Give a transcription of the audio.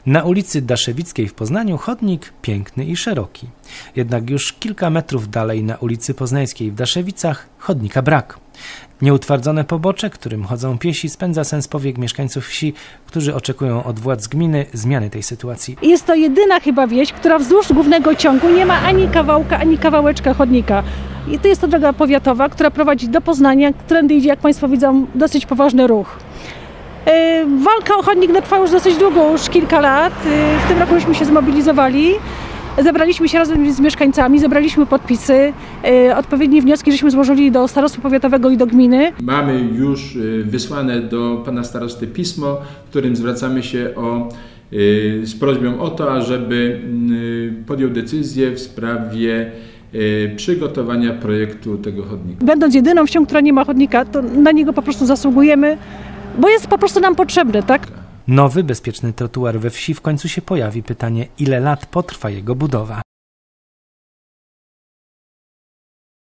Na ulicy Daszewickiej w Poznaniu chodnik piękny i szeroki. Jednak już kilka metrów dalej na ulicy Poznańskiej w Daszewicach chodnika brak. Nieutwardzone pobocze, którym chodzą piesi, spędza sens powiek mieszkańców wsi, którzy oczekują od władz gminy zmiany tej sytuacji. Jest to jedyna chyba wieś, która wzdłuż głównego ciągu nie ma ani kawałka, ani kawałeczka chodnika. I to jest to droga powiatowa, która prowadzi do Poznania, którędy idzie, jak Państwo widzą, dosyć poważny ruch. Walka o chodnik trwa już dosyć długo, już kilka lat. W tym roku żeśmy się zmobilizowali. Zebraliśmy się razem z mieszkańcami, zebraliśmy podpisy, odpowiednie wnioski żeśmy złożyli do starostwa powiatowego i do gminy. Mamy już wysłane do pana starosty pismo, w którym zwracamy się z prośbą o to, ażeby podjął decyzję w sprawie przygotowania projektu tego chodnika. Będąc jedyną wsią, która nie ma chodnika, to na niego po prostu zasługujemy, bo jest po prostu nam potrzebny, tak? Nowy, bezpieczny trotuar we wsi w końcu się pojawi. Pytanie, ile lat potrwa jego budowa?